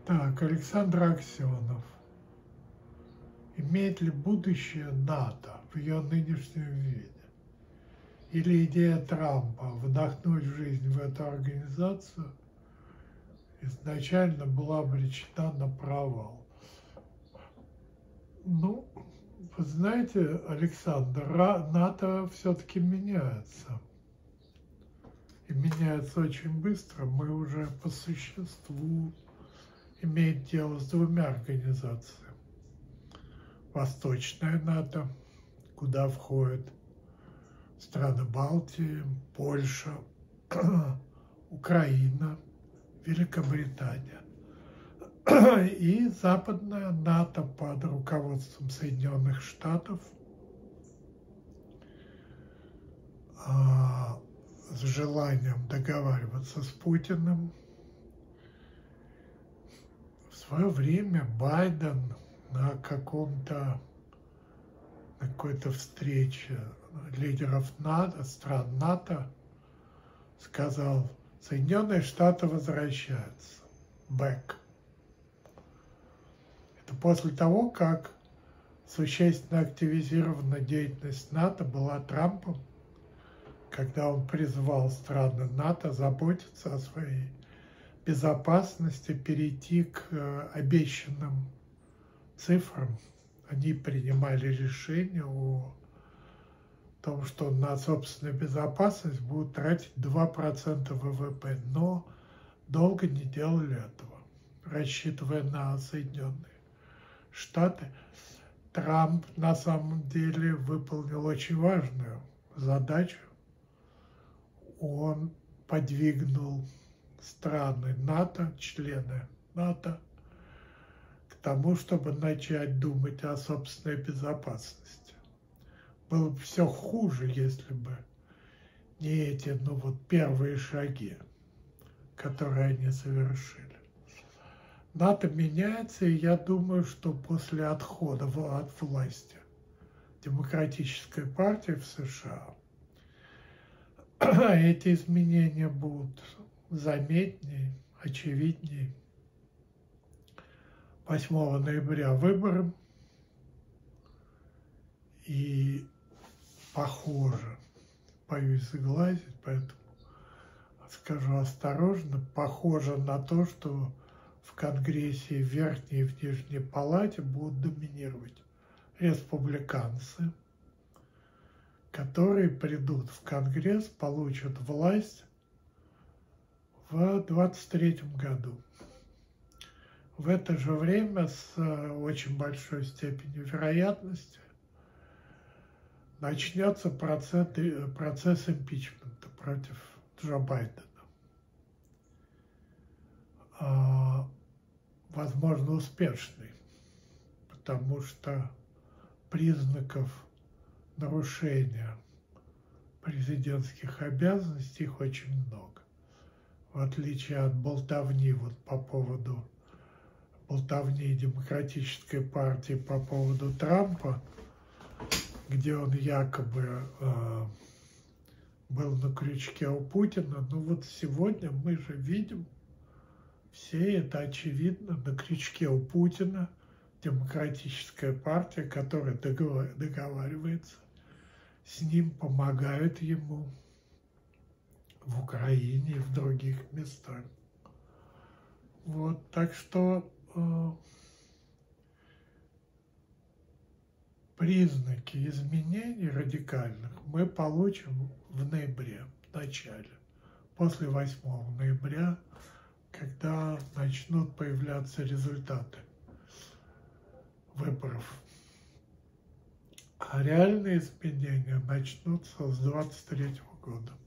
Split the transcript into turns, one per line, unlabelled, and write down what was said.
Так, Александр Аксенов. Имеет ли будущее НАТО в ее нынешнем виде? Или идея Трампа вдохнуть жизнь в эту организацию изначально была обречена на провал? Ну, вы знаете, Александр, НАТО все-таки меняется. И меняется очень быстро. Мы уже по существу имеем дело с двумя организациями. Восточная НАТО, куда входят страны Балтии, Польша, Украина, Великобритания. И западная НАТО под руководством Соединенных Штатов с желанием договариваться с Путиным. В свое время Байден на какой-то встрече лидеров НАТО, стран НАТО, сказал: Соединенные Штаты возвращаются. Back. Это после того, как существенно активизирована деятельность НАТО была Трампом, когда он призвал страны НАТО заботиться о своей безопасности, перейти к обещанным цифрам. Они принимали решение о том, что на собственную безопасность будут тратить 2% ВВП, но долго не делали этого, рассчитывая на Соединенные Штаты. Трамп на самом деле выполнил очень важную задачу. Он подвигнул страны НАТО, члены НАТО, к тому, чтобы начать думать о собственной безопасности. Было бы все хуже, если бы не эти, первые шаги, которые они совершили. НАТО меняется, и я думаю, что после отхода от власти Демократической партии в США эти изменения будут заметнее, очевиднее. 8 ноября выборы, и похоже, боюсь заглазить, поэтому скажу осторожно, похоже на то, что в Конгрессе в Верхней и в Нижней Палате будут доминировать республиканцы, которые придут в Конгресс, получат власть в 2023 году. В это же время с очень большой степенью вероятности начнется процесс импичмента против Джо Байдена. Возможно, успешный, потому что признаков нарушения президентских обязанностей их очень много. В отличие от болтовни по поводу болтовни Демократической партии по поводу Трампа, где он якобы был на крючке у Путина. Сегодня мы же видим, все это очевидно, на крючке у Путина Демократическая партия, которая договаривается с ним, помогает ему в Украине и в других местах. Так что признаки изменений радикальных мы получим в ноябре, в начале, после 8 ноября, когда начнут появляться результаты выборов. А реальные изменения начнутся с 2023 года.